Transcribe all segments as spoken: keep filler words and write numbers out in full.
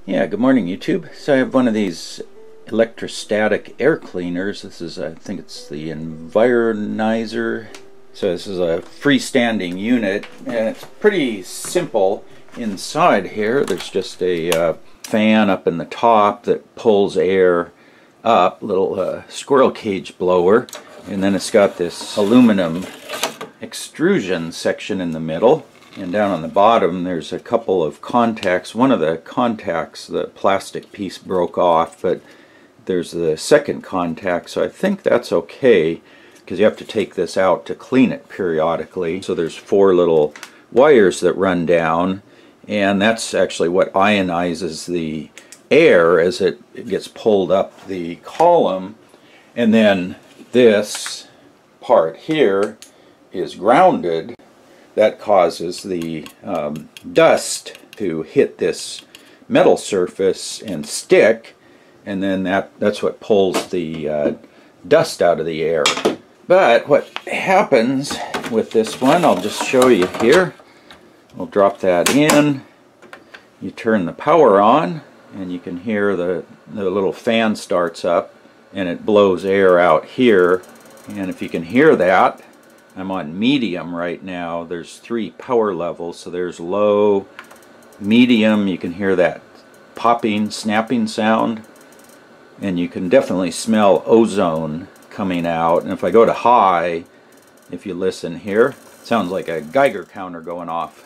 Yeah, good morning YouTube. So I have one of these electrostatic air cleaners. This is, I think it's the Environizer. So this is a freestanding unit and it's pretty simple. Inside here there's just a uh, fan up in the top that pulls air up, little uh, squirrel cage blower, and then it's got this aluminum extrusion section in the middle. And down on the bottom there's a couple of contacts. One of the contacts, the plastic piece broke off, but there's the second contact, so I think that's okay because you have to take this out to clean it periodically. So there's four little wires that run down, and that's actually what ionizes the air as it, it gets pulled up the column. And then this part here is grounded. That causes the um, dust to hit this metal surface and stick, and then that, that's what pulls the uh, dust out of the air. But what happens with this one, I'll just show you here. We'll drop that in. You turn the power on, and you can hear the, the little fan starts up, and it blows air out here. And if you can hear that, I'm on medium right now. There's three power levels, so there's low, medium, you can hear that popping, snapping sound, and you can definitely smell ozone coming out. And if I go to high, if you listen here, it sounds like a Geiger counter going off.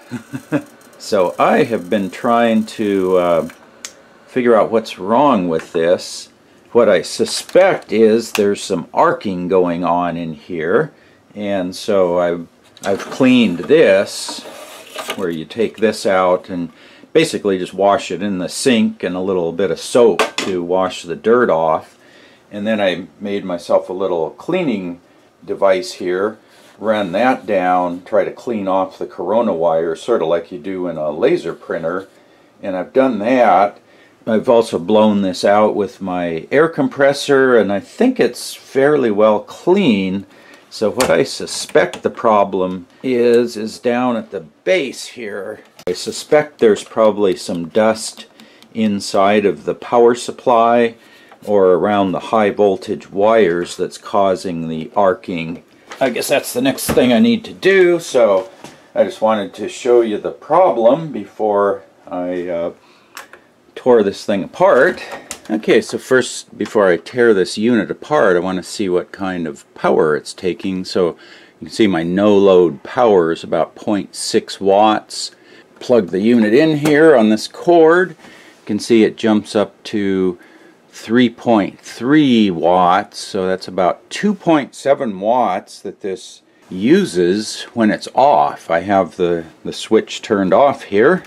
So I have been trying to uh, figure out what's wrong with this. What I suspect is there's some arcing going on in here. And so I've, I've cleaned this, where you take this out and basically just wash it in the sink and a little bit of soap to wash the dirt off. And then I made myself a little cleaning device here, ran that down, try to clean off the corona wire, sort of like you do in a laser printer. And I've done that. I've also blown this out with my air compressor, and I think it's fairly well clean. So what I suspect the problem is, is down at the base here. I suspect there's probably some dust inside of the power supply or around the high voltage wires that's causing the arcing. I guess that's the next thing I need to do, so I just wanted to show you the problem before I uh, tore this thing apart. Okay, so first, before I tear this unit apart, I want to see what kind of power it's taking. So you can see my no-load power is about zero point six watts. Plug the unit in here on this cord. You can see it jumps up to three point three watts, so that's about two point seven watts that this uses when it's off. I have the, the switch turned off here,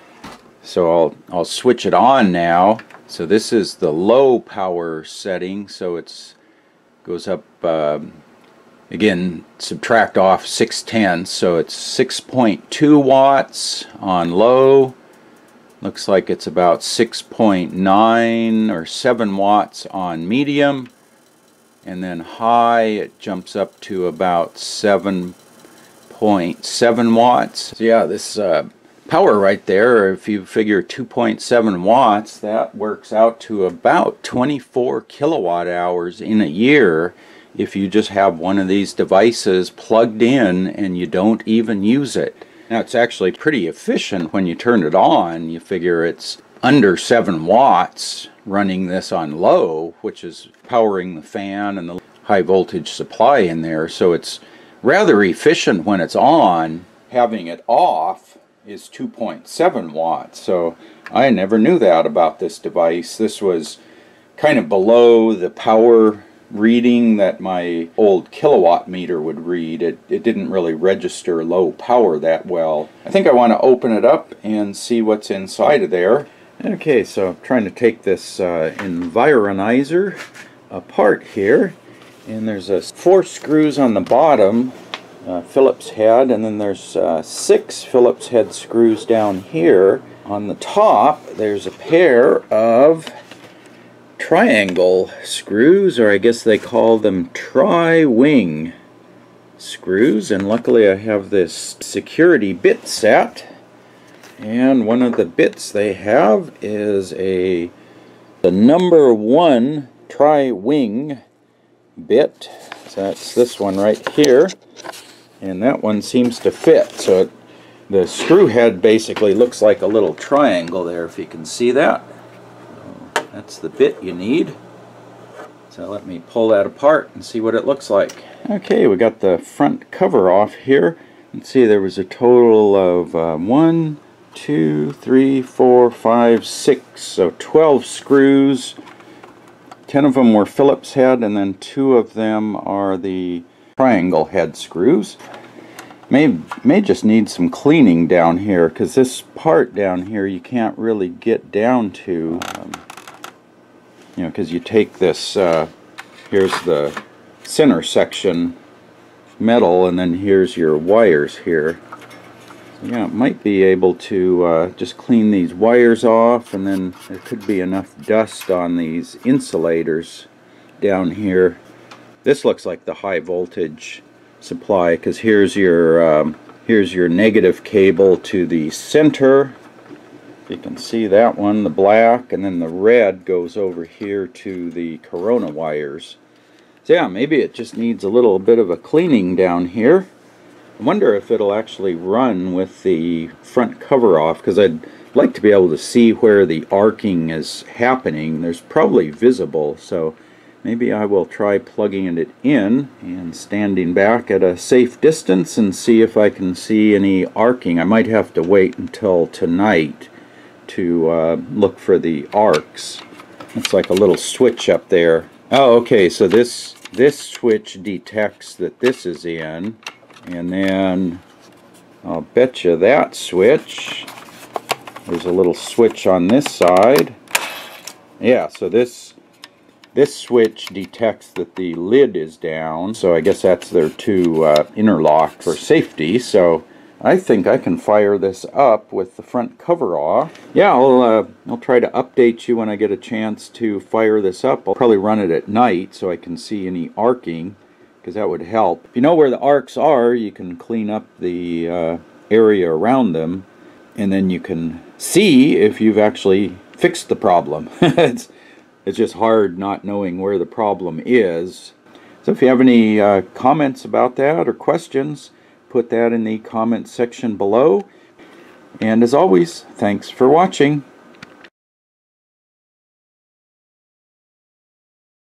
so I'll, I'll switch it on now. So this is the low power setting, so it's goes up, um, again, subtract off six tenths, so it's six point two watts on low. Looks like it's about six point nine or seven watts on medium, and then high it jumps up to about seven point seven watts. So yeah, this uh, power right there, if you figure two point seven watts, that works out to about twenty-four kilowatt hours in a year if you just have one of these devices plugged in and you don't even use it. Now it's actually pretty efficient when you turn it on. You figure it's under seven watts running this on low, which is powering the fan and the high voltage supply in there, so it's rather efficient when it's on. Having it off is two point seven watts, so I never knew that about this device. This was kind of below the power reading that my old kilowatt meter would read. It, it didn't really register low power that well. I think I want to open it up and see what's inside of there. Okay, so I'm trying to take this uh, Environizer apart here, and there's uh, four screws on the bottom, Uh, Phillips head, and then there's uh, six Phillips head screws down here. On the top there's a pair of triangle screws, or I guess they call them tri-wing screws, and luckily I have this security bit set And one of the bits they have is a the number one tri-wing bit. So that's this one right here, and that one seems to fit. So it, the screw head basically looks like a little triangle there, if you can see that. So that's the bit you need. So let me pull that apart and see what it looks like. Okay, we got the front cover off here. Let's see, there was a total of uh, one, two, three, four, five, six, so twelve screws. ten of them were Phillips head, and then two of them are the triangle head screws. May, may just need some cleaning down here, because this part down here you can't really get down to. Um, you know, because you take this, uh, here's the center section metal, and then here's your wires here. Yeah, it might be able to uh, just clean these wires off, and then there could be enough dust on these insulators down here. This looks like the high voltage supply, because here's your um, here's your negative cable to the center. You can see that one, the black, and then the red goes over here to the corona wires. So yeah, maybe it just needs a little bit of a cleaning down here. I wonder if it'll actually run with the front cover off, because I'd like to be able to see where the arcing is happening. There's probably visible, so maybe I will try plugging it in and standing back at a safe distance and see if I can see any arcing. I might have to wait until tonight to uh, look for the arcs. It's like a little switch up there. Oh, okay, so this, this switch detects that this is in. And then I'll bet you that switch, there's a little switch on this side. Yeah, so this this switch detects that the lid is down, so I guess that's their two uh, interlock for safety. So I think I can fire this up with the front cover off. Yeah, I'll, uh, I'll try to update you when I get a chance to fire this up. I'll probably run it at night so I can see any arcing, because that would help. If you know where the arcs are, you can clean up the uh, area around them, and then you can see if you've actually fixed the problem. it's, it's just hard not knowing where the problem is. So if you have any uh, comments about that or questions, put that in the comment section below. And as always, thanks for watching.